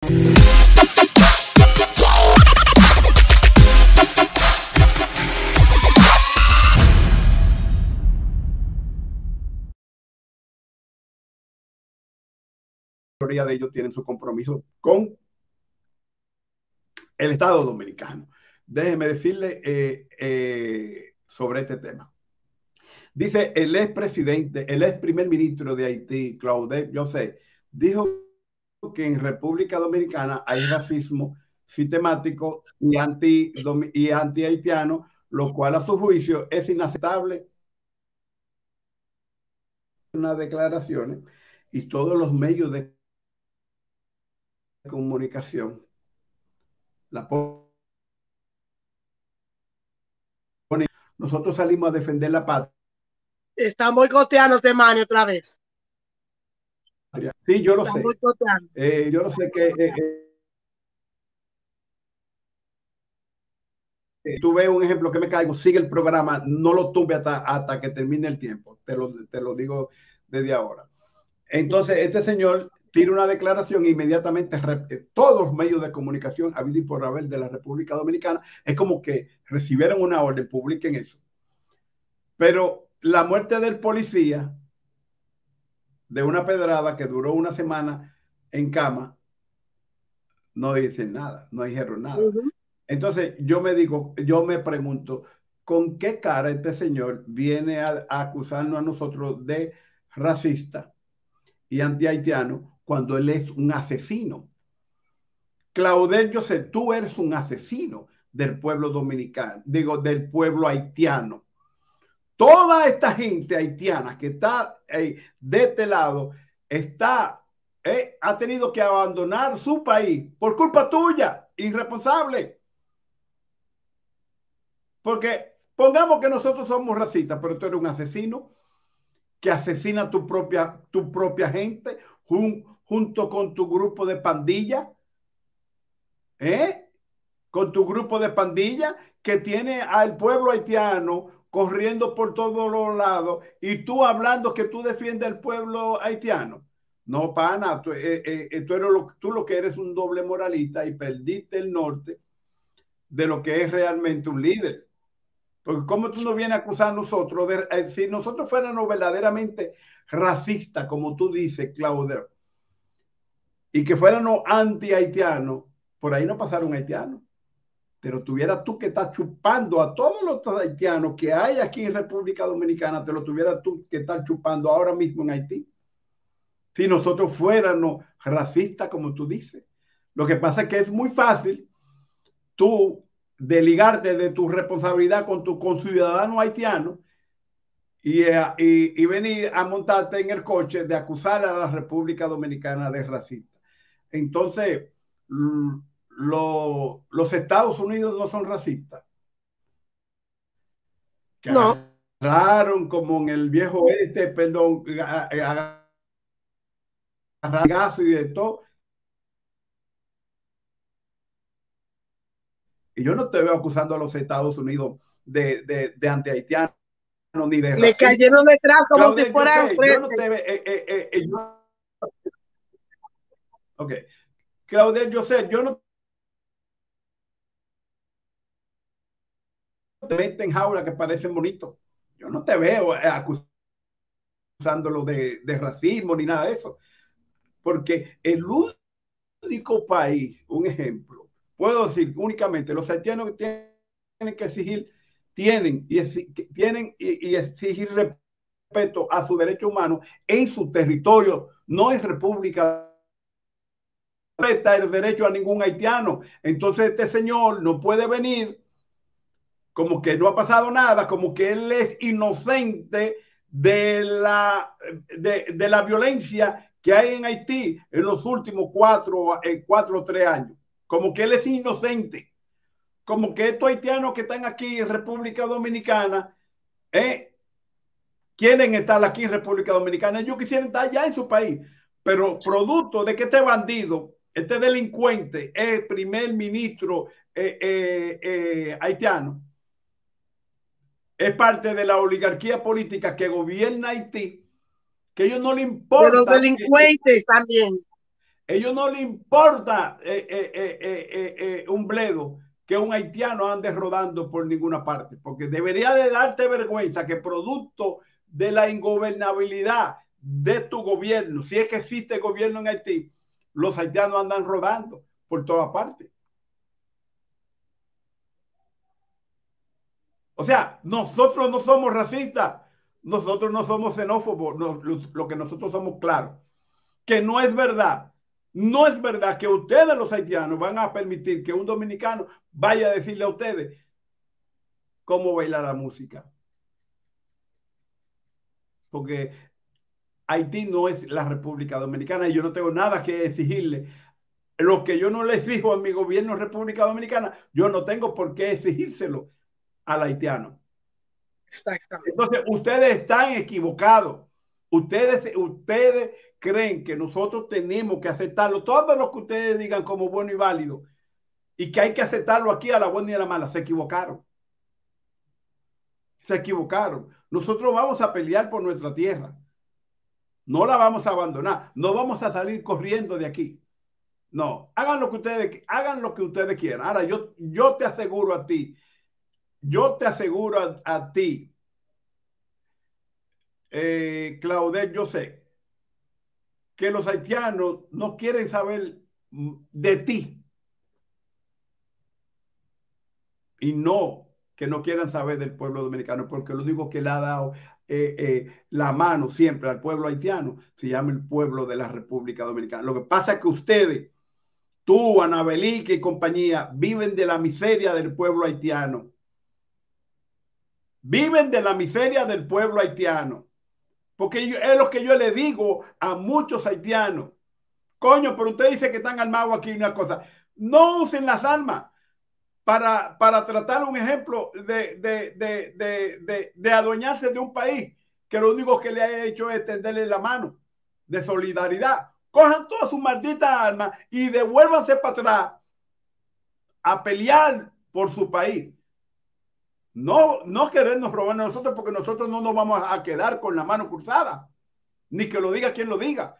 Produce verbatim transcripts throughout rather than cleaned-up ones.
La mayoría de ellos tienen su compromiso con el Estado Dominicano. Déjeme decirle eh, eh, sobre este tema. Dice el expresidente, el ex primer ministro de Haití, Claudel Joseph, dijo que en República Dominicana hay racismo sistemático y anti y anti haitiano, lo cual a su juicio es inaceptable. Unas declaraciones y todos los medios de comunicación la ponen. Nosotros salimos a defender la patria. Están boicoteándote, Manny, otra vez. Sí, yo lo sé. Eh, yo lo sé que eh, eh, tú ves un ejemplo que me caigo, sigue el programa, no lo tumbe hasta, hasta que termine el tiempo. Te lo, te lo digo desde ahora. Entonces, este señor tira una declaración e inmediatamente todos los medios de comunicación habido y por haber de la República Dominicana es como que recibieron una orden, publiquen eso. Pero la muerte del policía de una pedrada que duró una semana en cama, no dicen nada, no dijeron nada. Uh-huh. Entonces yo me digo, yo me pregunto, ¿con qué cara este señor viene a, a acusarnos a nosotros de racista y anti-haitiano cuando él es un asesino? Claudel Joseph, tú eres un asesino del pueblo dominicano, digo, del pueblo haitiano. Toda esta gente haitiana que está eh, de este lado está, eh, ha tenido que abandonar su país por culpa tuya, irresponsable. Porque pongamos que nosotros somos racistas, pero tú eres un asesino que asesina a tu propia, tu propia gente jun, junto con tu grupo de pandilla, ¿eh? Con tu grupo de pandilla que tiene al pueblo haitiano corriendo por todos los lados y tú hablando que tú defiendes al pueblo haitiano. No, pana, tú, eh, eh, tú, eres lo, tú lo que eres un doble moralista y perdiste el norte de lo que es realmente un líder. Porque cómo tú nos vienes a acusar a nosotros, de, eh, si nosotros fuéramos verdaderamente racistas, como tú dices, Claudio, y que fuéramos anti-haitianos, por ahí no pasaron haitianos. Pero tuvieras tú que estar chupando a todos los haitianos que hay aquí en República Dominicana, te lo tuvieras tú que estar chupando ahora mismo en Haití. Si nosotros fuéramos racistas, como tú dices. Lo que pasa es que es muy fácil tú desligarte de tu responsabilidad con tu conciudadano haitiano y, y, y venir a montarte en el coche de acusar a la República Dominicana de racista. Entonces, Lo, los Estados Unidos no son racistas. Que no. Agarraron como en el viejo este, perdón, agarraron y de todo. Y yo no te veo acusando a los Estados Unidos de, de, de anti-haitiano ni de racismo. Le cayeron detrás como Claudia, si fueran yo, yo no te veo. Eh, eh, eh, eh, yo... Ok. Claudia, yo sé, yo no te meten en jaula que parecen bonitos. Yo no te veo acusándolo de, de racismo ni nada de eso. Porque el único país, un ejemplo, puedo decir únicamente los haitianos que tienen que exigir, tienen y, tienen y, y exigir respeto a su derecho humano en su territorio, no es República respeta el derecho a ningún haitiano. Entonces este señor no puede venir como que no ha pasado nada, como que él es inocente de la, de, de la violencia que hay en Haití en los últimos cuatro, eh, cuatro o tres años. Como que él es inocente. Como que estos haitianos que están aquí en República Dominicana eh, quieren estar aquí en República Dominicana. Ellos quisieran estar allá en su país. Pero producto de que este bandido, este delincuente, es primer ministro eh, eh, eh, haitiano, es parte de la oligarquía política que gobierna Haití, que a ellos no le importa. De los delincuentes que, también. Ellos no les importa eh, eh, eh, eh, eh, un bledo que un haitiano ande rodando por ninguna parte, porque debería de darte vergüenza que producto de la ingobernabilidad de tu gobierno, si es que existe gobierno en Haití, los haitianos andan rodando por todas partes. O sea, nosotros no somos racistas, nosotros no somos xenófobos, no, lo, lo que nosotros somos claros, que no es verdad, no es verdad que ustedes los haitianos van a permitir que un dominicano vaya a decirle a ustedes cómo bailar la música. Porque Haití no es la República Dominicana y yo no tengo nada que exigirle. Lo que yo no le exijo a mi gobierno República Dominicana, yo no tengo por qué exigírselo al haitiano. Exactamente. Entonces, ustedes están equivocados. Ustedes, ustedes creen que nosotros tenemos que aceptarlo. Todo lo que ustedes digan como bueno y válido y que hay que aceptarlo aquí a la buena y a la mala, se equivocaron. Se equivocaron. Nosotros vamos a pelear por nuestra tierra. No la vamos a abandonar. No vamos a salir corriendo de aquí. No, hagan lo que ustedes, hagan lo que ustedes quieran. Ahora, yo, yo te aseguro a ti, yo te aseguro a, a ti, eh, Claudel, yo sé que los haitianos no quieren saber de ti. Y no que no quieran saber del pueblo dominicano, porque lo único que le ha dado eh, eh, la mano siempre al pueblo haitiano se llama el pueblo de la República Dominicana. Lo que pasa es que ustedes, tú, Anabelique y compañía, viven de la miseria del pueblo haitiano. Viven de la miseria del pueblo haitiano. Porque yo, es lo que yo le digo a muchos haitianos. Coño, pero usted dice que están armados aquí una cosa. No usen las armas para, para tratar un ejemplo de, de, de, de, de, de adueñarse de un país que lo único que le ha hecho es tenderle la mano de solidaridad. Cojan todas sus malditas armas y devuélvanse para atrás a pelear por su país. No, no querernos robar a nosotros, porque nosotros no nos vamos a quedar con la mano cruzada. Ni que lo diga quien lo diga.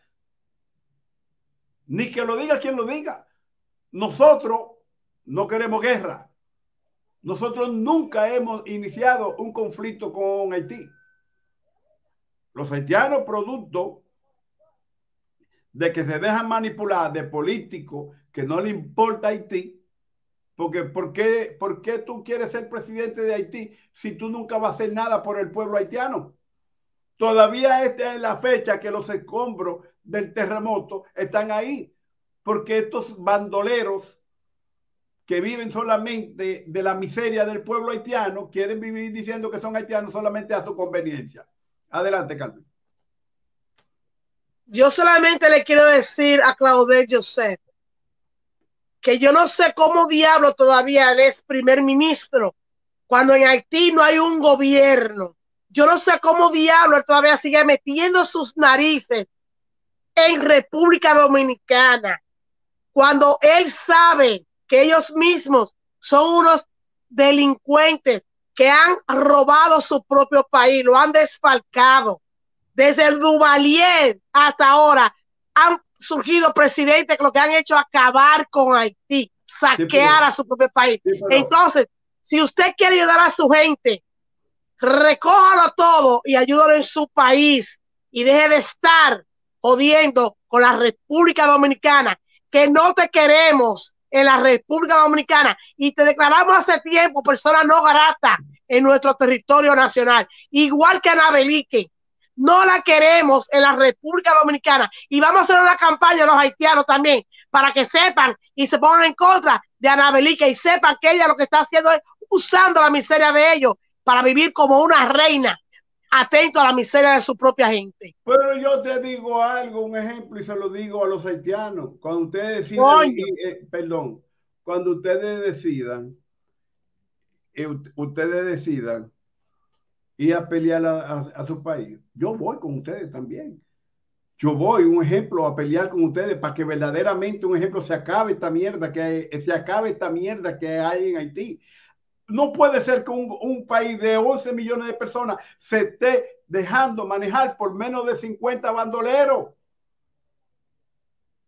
Ni que lo diga quien lo diga. Nosotros no queremos guerra. Nosotros nunca hemos iniciado un conflicto con Haití. Los haitianos, producto de que se dejan manipular de políticos que no le importa Haití, porque ¿por qué, ¿por qué tú quieres ser presidente de Haití si tú nunca vas a hacer nada por el pueblo haitiano? Todavía esta es la fecha que los escombros del terremoto están ahí, porque estos bandoleros que viven solamente de la miseria del pueblo haitiano quieren vivir diciendo que son haitianos solamente a su conveniencia. Adelante, Carmen. Yo solamente le quiero decir a Claudel Joseph que yo no sé cómo diablo todavía él es primer ministro cuando en Haití no hay un gobierno. Yo no sé cómo diablo él todavía sigue metiendo sus narices en República Dominicana cuando él sabe que ellos mismos son unos delincuentes que han robado su propio país, lo han desfalcado. Desde el Duvalier hasta ahora han surgido presidentes que lo que han hecho es acabar con Haití, saquear sí, pero, a su propio país. Sí, Entonces, si usted quiere ayudar a su gente, recójalo todo y ayúdalo en su país y deje de estar jodiendo con la República Dominicana, que no te queremos en la República Dominicana y te declaramos hace tiempo persona no grata en nuestro territorio nacional, igual que Anabelique. No la queremos en la República Dominicana y vamos a hacer una campaña a los haitianos también para que sepan y se pongan en contra de Anabelique y sepan que ella lo que está haciendo es usando la miseria de ellos para vivir como una reina, atento a la miseria de su propia gente. Pero yo te digo algo, un ejemplo, y se lo digo a los haitianos. Cuando ustedes decidan, y, eh, perdón, cuando ustedes decidan, eh, ustedes decidan ir a pelear a, a, a su país, yo voy con ustedes también. Yo voy, un ejemplo, a pelear con ustedes para que verdaderamente, un ejemplo, se acabe esta mierda que hay, se acabe esta mierda que hay en Haití. No puede ser que un, un país de once millones de personas se esté dejando manejar por menos de cincuenta bandoleros.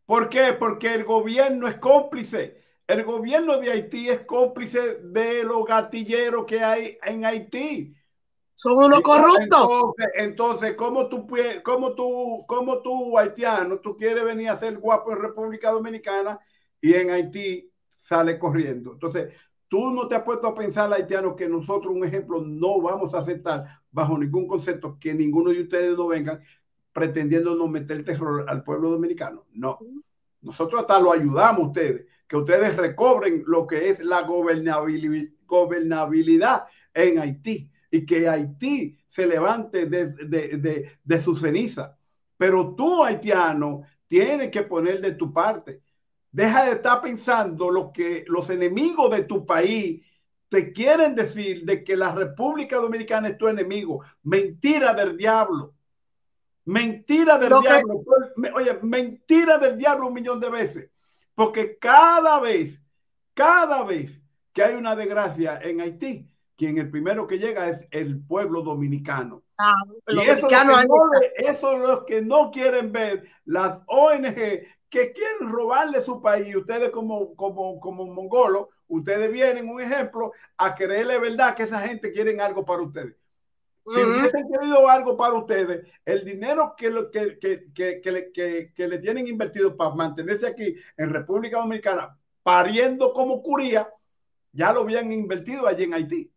¿Por qué? Porque el gobierno es cómplice. El gobierno de Haití es cómplice de los gatilleros que hay en Haití. Son unos corruptos. Entonces, entonces ¿cómo tú, cómo tú, cómo tú, haitiano, tú quieres venir a ser guapo en República Dominicana y en Haití sale corriendo? Entonces, tú no te has puesto a pensar, haitiano, que nosotros, un ejemplo, no vamos a aceptar bajo ningún concepto que ninguno de ustedes no vengan pretendiendo no meter terror al pueblo dominicano. No. Nosotros hasta lo ayudamos a ustedes, que ustedes recobren lo que es la gobernabilidad, gobernabilidad en Haití y que Haití se levante de, de, de, de su ceniza. Pero tú, haitiano, tienes que poner de tu parte. Deja de estar pensando lo que los enemigos de tu país te quieren decir de que la República Dominicana es tu enemigo. Mentira del diablo. Mentira del Lo que, diablo. Oye, mentira del diablo un millón de veces. Porque cada vez, cada vez que hay una desgracia en Haití, quien el primero que llega es el pueblo dominicano. ah, y eso es, lo que no, eso es lo que no quieren ver las O N G que quieren robarle su país. Ustedes como, como, como mongolos, ustedes vienen, un ejemplo, a creerle verdad que esa gente quiere algo para ustedes. Si uh-huh. hubiesen querido algo para ustedes, el dinero que, lo, que, que, que, que, le, que, que le tienen invertido para mantenerse aquí en República Dominicana, pariendo como curía, ya lo habían invertido allí en Haití.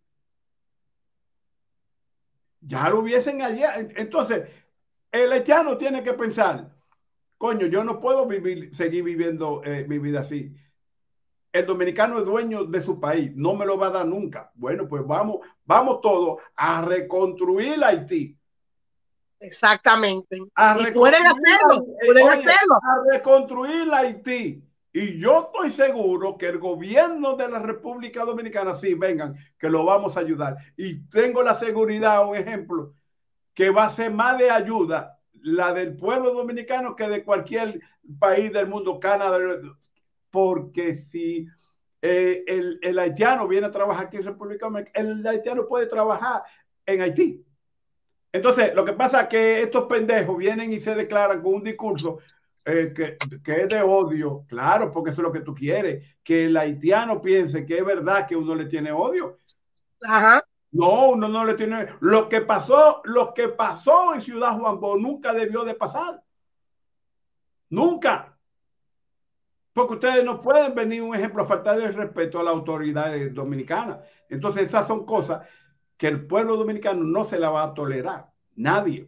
Ya lo hubiesen allá. Entonces, el haitiano tiene que pensar, coño, yo no puedo vivir, seguir viviendo eh, mi vida así. El dominicano es dueño de su país, no me lo va a dar nunca. Bueno, pues vamos, vamos todos a reconstruir Haití. Exactamente. A y pueden hacerlo, eh, pueden oye, hacerlo. A reconstruir Haití. Y yo estoy seguro que el gobierno de la República Dominicana, sí, vengan, que lo vamos a ayudar. Y tengo la seguridad, un ejemplo, que va a ser más de ayuda la del pueblo dominicano que de cualquier país del mundo, Canadá, porque si eh, el, el haitiano viene a trabajar aquí en República Dominicana, el haitiano puede trabajar en Haití. Entonces, lo que pasa es que estos pendejos vienen y se declaran con un discurso eh, que, que es de odio, claro, porque eso es lo que tú quieres, que el haitiano piense que es verdad que uno le tiene odio. Ajá. No, uno no le tiene. Lo que pasó, lo que pasó en Ciudad Juan Bó nunca debió de pasar. Nunca. Porque ustedes no pueden venir, un ejemplo, a faltar el respeto a la autoridad dominicana. Entonces, esas son cosas que el pueblo dominicano no se la va a tolerar. Nadie.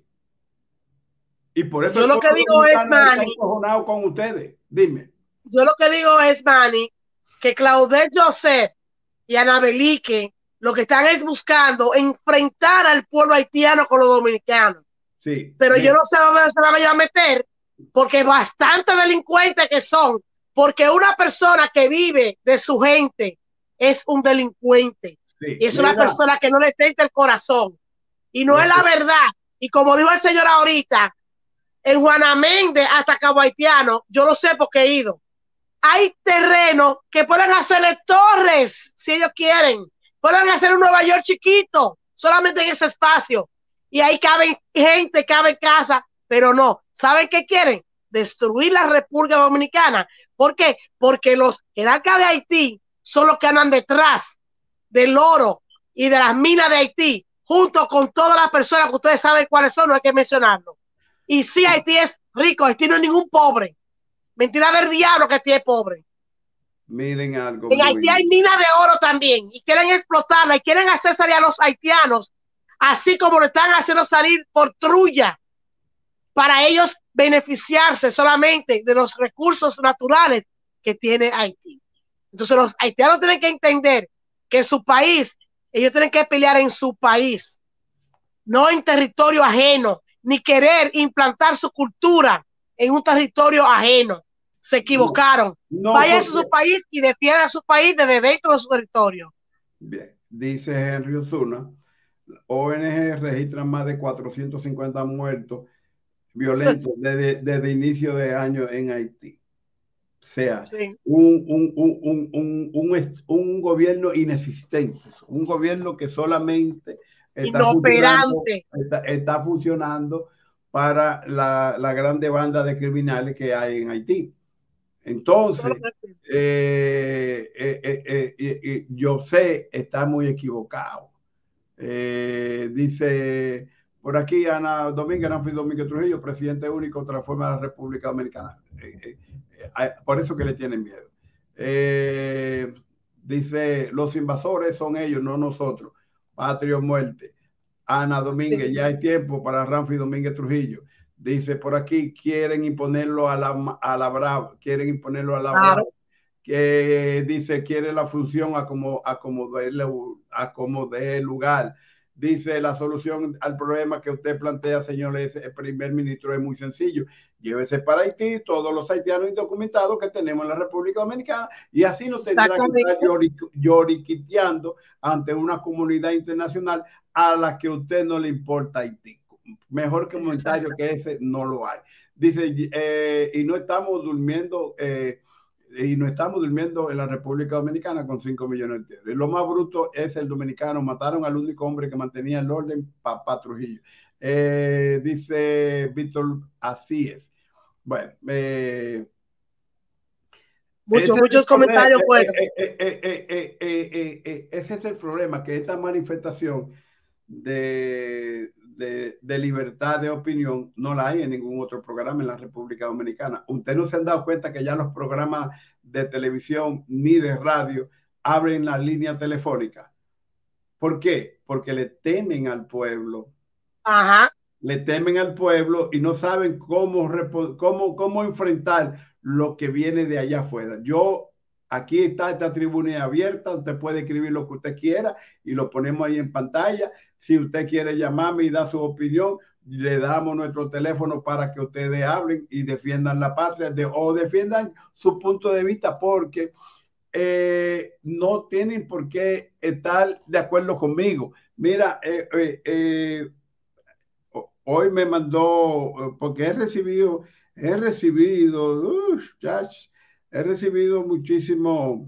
Y por eso yo el lo que digo es, Manny, está con ustedes. Dime. Yo lo que digo es, Manny, que Claudette Joseph y Ana Belique lo que están es buscando enfrentar al pueblo haitiano con los dominicanos. Sí. Pero bien. Yo no sé dónde se van a ir a meter, porque bastante delincuentes que son, porque una persona que vive de su gente es un delincuente. Sí. Y es Mira. Una persona que no le tenta el corazón. Y no sí. Es la verdad. Y como dijo el señor ahorita, en Juana Méndez hasta Cabo Haitiano, yo lo sé porque he ido. Hay terrenos que pueden hacerle torres, si ellos quieren. Pueden hacer un Nueva York chiquito, solamente en ese espacio. Y ahí caben gente, caben casa, pero no. ¿Saben qué quieren? Destruir la República Dominicana. ¿Por qué? Porque los jerarcas de Haití son los que andan detrás del oro y de las minas de Haití, junto con todas las personas que ustedes saben cuáles son, no hay que mencionarlo. Y sí, Haití es rico, Haití no es ningún pobre. Mentira del diablo que Haití es pobre. Miren algo. En Haití hay minas de oro también y quieren explotarla y quieren hacer salir a los haitianos, así como lo están haciendo salir por trulla, para ellos beneficiarse solamente de los recursos naturales que tiene Haití. Entonces los haitianos tienen que entender que su país, ellos tienen que pelear en su país, no en territorio ajeno, ni querer implantar su cultura en un territorio ajeno. Se equivocaron. No, no, vayan porque... a su país y defiendan a su país desde dentro de su territorio. Bien, dice Henry Osuna, O N G registran más de cuatrocientos cincuenta muertos violentos desde, desde inicio de año en Haití. O sea, sí. un, un, un, un, un, un gobierno inexistente, un gobierno que solamente está inoperante. Funcionando, está, está funcionando para la, la grande banda de criminales que hay en Haití. Entonces, eh, eh, eh, eh, eh, yo sé, está muy equivocado. Eh, dice por aquí Ana Domínguez, Nanfi Domínguez Trujillo, presidente único, transforma la República Dominicana. Eh, eh, eh, por eso que le tienen miedo. Eh, dice, los invasores son ellos, no nosotros. Patria o muerte. Ana Domínguez, ya hay tiempo para Ranfi Domínguez Trujillo. Dice por aquí, quieren imponerlo a la, a la Bravo, quieren imponerlo a la claro. Bravo, que dice, quiere la función a como, a como, de, a como de lugar. Dice, la solución al problema que usted plantea, señor el primer ministro, es muy sencillo. Llévese para Haití todos los haitianos indocumentados que tenemos en la República Dominicana y así no tendrá que estar lloriquiteando ante una comunidad internacional a la que a usted no le importa Haití. Mejor comentario que ese no lo hay. Dice, eh, y no estamos durmiendo, eh, y no estamos durmiendo en la República Dominicana con cinco millones de dólares. Lo más bruto es el dominicano. Mataron al único hombre que mantenía el orden, Papá Trujillo. Eh, dice Víctor, así es. Bueno, eh, Muchos, muchos comentarios. Problema, eh, eh, eh, eh, eh, eh, eh, ese es el problema, que esta manifestación de, de, de libertad de opinión no la hay en ningún otro programa en la República Dominicana. Ustedes no se han dado cuenta que ya los programas de televisión ni de radio abren la línea telefónica. ¿Por qué? Porque le temen al pueblo. Ajá. Le temen al pueblo y no saben cómo, cómo, cómo enfrentar lo que viene de allá afuera. Yo, aquí está esta tribuna abierta, usted puede escribir lo que usted quiera y lo ponemos ahí en pantalla. Si usted quiere llamarme y dar su opinión, le damos nuestro teléfono para que ustedes hablen y defiendan la patria de, o defiendan su punto de vista, porque eh, no tienen por qué estar de acuerdo conmigo. Mira, eh, eh, eh, hoy me mandó, porque he recibido, he recibido, uh, ya, he recibido muchísimo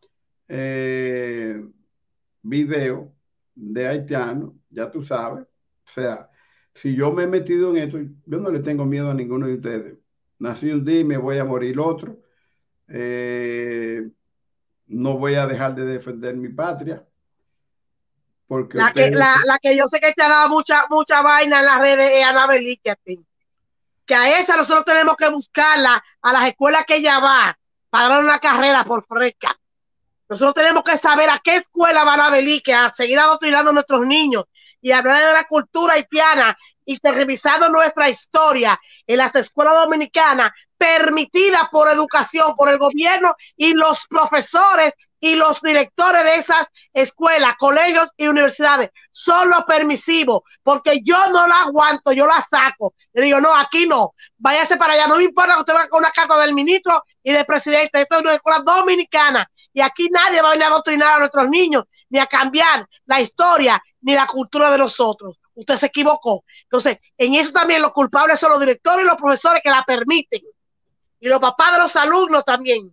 eh, video de haitianos, ya tú sabes. O sea, si yo me he metido en esto, yo no le tengo miedo a ninguno de ustedes. Nací un día y me voy a morir otro. Eh, no voy a dejar de defender mi patria. Porque la, ustedes... que, la, la que yo sé que te ha dado mucha, mucha vaina en las redes es Anabel Iketin. Que a esa nosotros tenemos que buscarla a las escuelas que ella va para dar una carrera por fresca. Nosotros tenemos que saber a qué escuela van a venir, que a seguir adoctrinando a nuestros niños y hablar de la cultura haitiana y revisando nuestra historia en las escuelas dominicanas, permitida por educación, por el gobierno y los profesores y los directores de esas escuelas, colegios y universidades. Son los permisivos, porque yo no la aguanto, yo la saco. Le digo, no, aquí no, váyase para allá, no me importa que usted vaya con una carta del ministro y del presidente. Esto es una escuela dominicana y aquí nadie va a venir a adoctrinar a nuestros niños, ni a cambiar la historia, ni la cultura de nosotros. Usted se equivocó. Entonces, en eso también los culpables son los directores y los profesores que la permiten. Y los papás de los alumnos también.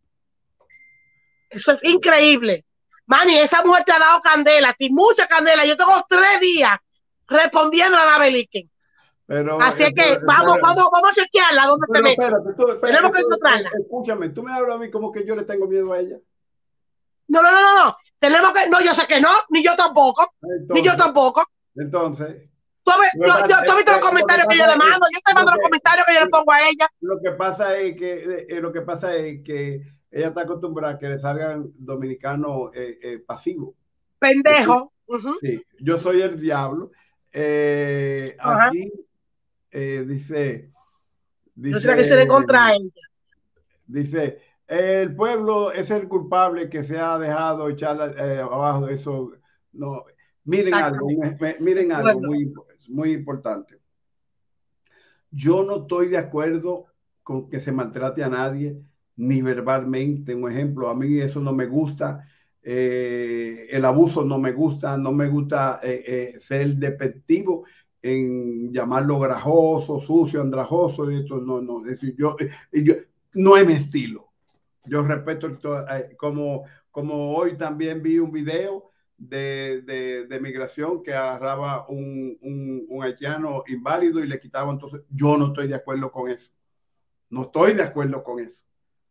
Eso es increíble. Manny, esa mujer te ha dado candela, y mucha candela. Yo tengo tres días respondiendo a la Beliquen. Pero, Así es que pero, vamos, pero, vamos, vamos a chequearla dónde pero, se mete. Espérate, tú, espérate, Tenemos que tú, encontrarla. Escúchame, tú me hablas a mí como que yo le tengo miedo a ella. No, no, no, no. Tenemos que, no, yo sé que no, ni yo tampoco. Entonces, ni yo tampoco. Entonces. Tú ves, yo, yo, yo, tú viste los comentarios que, que yo le mando, yo te mando los comentarios que yo le pongo a ella. Lo que pasa es que, eh, lo que pasa es que ella está acostumbrada a que le salgan dominicanos eh, eh, pasivos. Pendejo. Sí, uh-huh. Sí, yo soy el diablo. Eh, uh-huh. Aquí eh, dice, dice. Yo sé que se le contra ella. Dice, el pueblo es el culpable que se ha dejado echar eh, abajo de eso. No, miren algo, miren algo bueno. muy, muy importante. Yo no estoy de acuerdo con que se maltrate a nadie, ni verbalmente. Un ejemplo, a mí eso no me gusta. Eh, el abuso no me gusta, no me gusta eh, eh, ser despectivo en llamarlo grajoso, sucio, andrajoso. Y esto no, no, es decir, yo, yo, no es mi estilo. Yo respeto eh, como, como hoy también vi un video de, de, de migración que agarraba un, un, un haitiano inválido y le quitaba. Entonces yo no estoy de acuerdo con eso. No estoy de acuerdo con eso.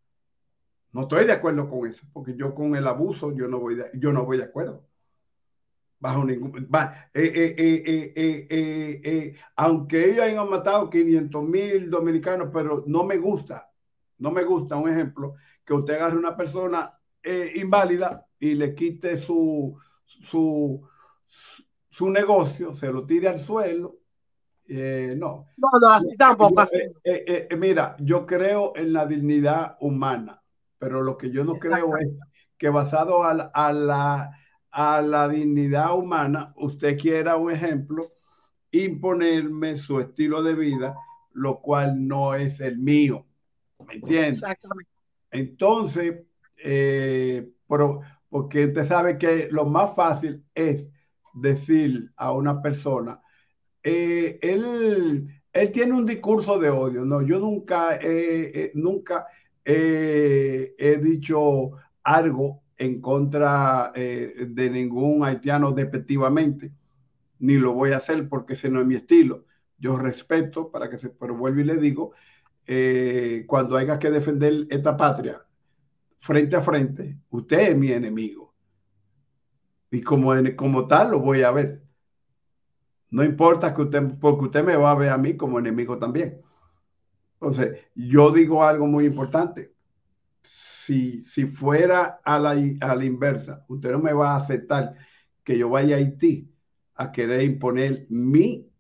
No estoy de acuerdo con eso, porque yo con el abuso yo no voy de, yo no voy de acuerdo. Bajo ningún... Va, eh, eh, eh, eh, eh, eh, aunque ellos hayan matado quinientos mil dominicanos, pero no me gusta, no me gusta, un ejemplo, que usted agarre una persona eh, inválida y le quite su, su, su negocio, se lo tire al suelo. Eh, no. No, no, así tampoco, Yo, así eh, no. eh, eh, mira, yo creo en la dignidad humana, pero lo que yo no creo es Exactamente. que basado a la, a la, a la dignidad humana, usted quiera, un ejemplo, imponerme su estilo de vida, lo cual no es el mío. ¿Me entiende? Exactamente. Entonces, eh, pero, porque usted sabe que lo más fácil es decir a una persona, eh, él, él tiene un discurso de odio. No, yo nunca, eh, eh, nunca eh, he dicho algo en contra eh, de ningún haitiano despectivamente, ni lo voy a hacer porque ese no es mi estilo. Yo respeto, para que se, pero vuelvo y le digo, eh, cuando haya que defender esta patria frente a frente, usted es mi enemigo. Y como, como tal lo voy a ver. No importa que usted, porque usted me va a ver a mí como enemigo también. Entonces, yo digo algo muy importante. Si, si fuera a la, a la inversa, usted no me va a aceptar que yo vaya a Haití a querer imponer mi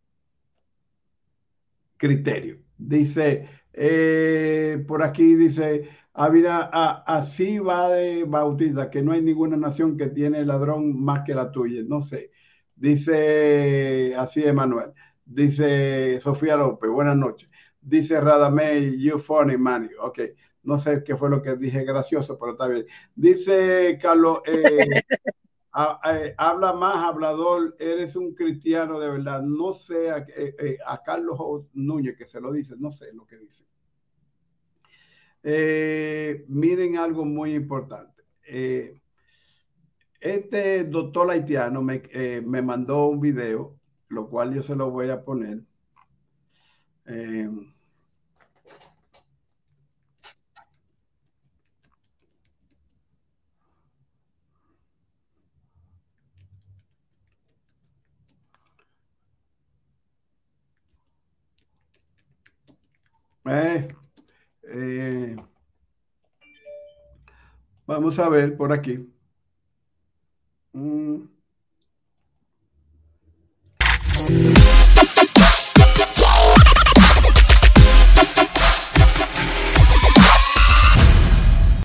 criterio. Dice, eh, por aquí dice, Ávila, a- así va de Bautista, que no hay ninguna nación que tiene ladrón más que la tuya. No sé. Dice, así Emanuel. Dice Sofía López, buenas noches. Dice Radamey, you funny, man. Ok, no sé qué fue lo que dije gracioso, pero está bien. Dice Carlos, eh, a, a, habla más, hablador, eres un cristiano de verdad. No sé a, eh, a Carlos Núñez que se lo dice, no sé lo que dice. Eh, miren algo muy importante. Eh, este doctor haitiano me, eh, me, mandó un video, lo cual yo se lo voy a poner. Eh, eh, eh, vamos a ver por aquí. Mm.